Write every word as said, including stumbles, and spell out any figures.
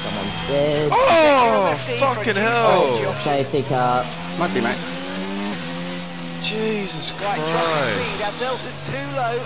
Someone's dead. Oh, fucking hell! Safety car. My teammate. Jesus Right, Christ. speed. Our delta's too low.